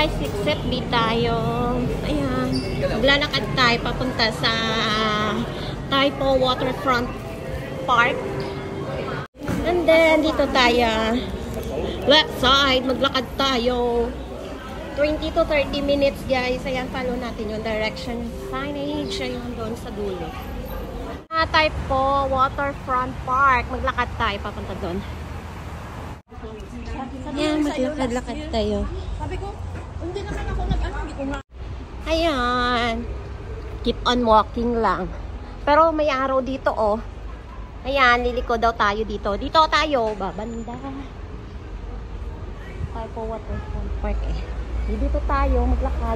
guys, except B tayo. Ayan. Maglalakad tayo papunta sa Taipo Waterfront Park. And then, dito tayo. Left side, maglakad tayo. 20 to 30 minutes guys. Ayan, follow natin yung direction signage. Ayun, doon sa dulo. Taipo Waterfront Park. Maglakad tayo papunta doon. Ayan, maglakad-lakad tayo. Sabi ko, hindi naman ako hindi ko nga. Ayan. Keep on walking lang. Pero may araw dito, oh. Ayan, liliko daw tayo dito. Dito tayo, babanda. Taipo Waterfront Park, eh. Dito tayo, maglakad.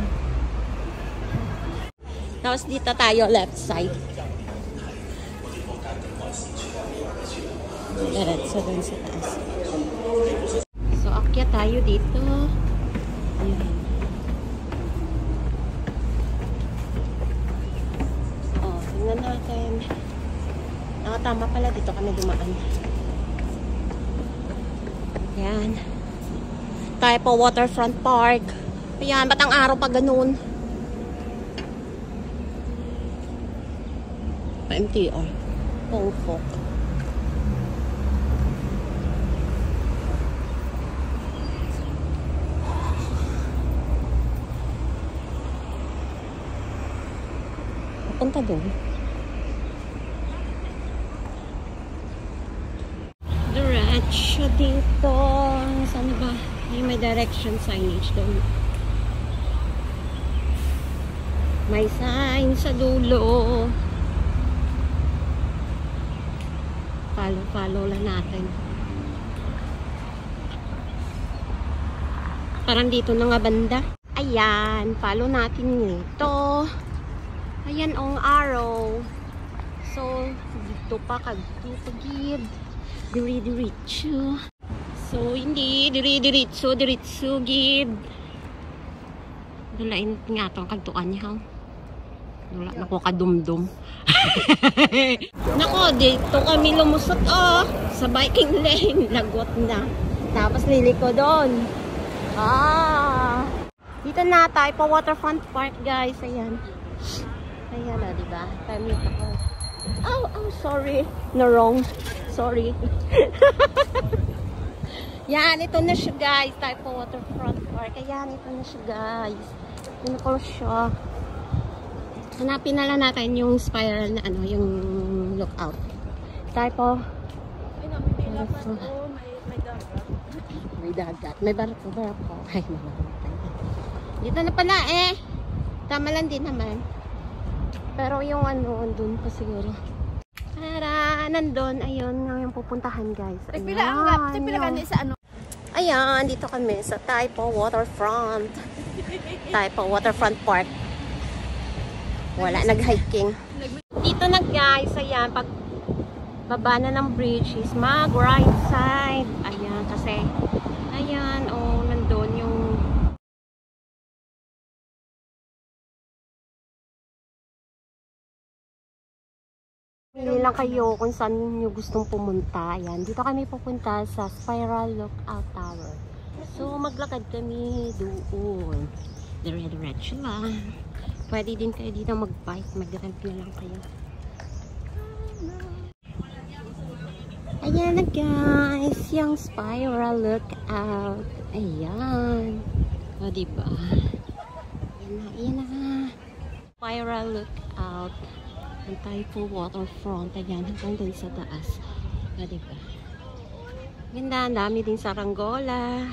Tapos dito tayo, left side. Diretso dun sa taas. So, akyat tayo dito. Ayan. Oh, tingnan natin. Tama pala, dito kami dumaan. Ayan. Taipo Waterfront Park. Ayan, ba't ang araw pa ganun? MTR. Pongfok. Punta doon. Diretso dito. Saan ba? May direction signage doon. May sign sa dulo. Follow lang natin. Parang dito na nga banda. Ayan, follow natin ito. Ayan ang arrow. So, dito pa dito gid. Diri-diritso. So, hindi diri-diritso gid. Dalain nga itong kagtuan niya. Wala na ko kadumdum. Nako, dito kami lumusot, oh. Sa biking lane. Lagot na. Tapos liliko doon. Dito na tayo pa Waterfront Park, guys. Ayan. Ayan na, diba? Tamit ako. Oh, sorry. No, wrong. Sorry. Yan, ito na siya, guys. Taipo Waterfront Park. Ayan, ito na siya, guys. Ito ko siya. Hanapin na lang natin yung spiral na ano, yung lookout. Taipo. Ay, may laban ko. May dagat. May dagat. May barko. Ay, may barko. Dito na pala, eh. Tama lang din naman. Pero yung ano, andun pa siguro. Tara, nandun. Ayun, yung pupuntahan, guys. Tagpila sa ano? Ayan, dito kami sa Taipo Waterfront. Taipo Waterfront Park. Wala, nag-hiking. Dito na, guys. Ayan, pag baba na ng bridge is mag-right side. Ayan, kasi, ayan, oh, nandun yung pili lang kayo kung saan nyo gustong pumunta. Ayan. Dito kami pupunta sa Spiral Lookout Tower. So, maglakad kami doon. Dire-diretso lang. Pwede din kayo dito mag-bike. Mag-rent na lang kayo. Ayan na, guys. Yung Spiral Lookout. Ayan. O, diba? Ayan na. Spiral Lookout. Ang Taipo Waterfront. Ayan, hanggang dun sa taas. Diba? Ganda, ang dami din saranggola.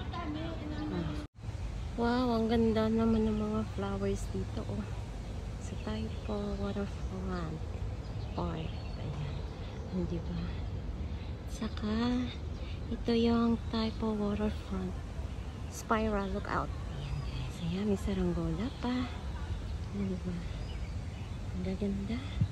Wow, ang ganda naman ng mga flowers dito, oh. Sa Taipo Waterfront Park. Ayan. Diba? Saka, ito yung Taipo Waterfront Spiral Lookout. Ayan, guys. Ayan, may saranggola pa. Diba? Ang ganda.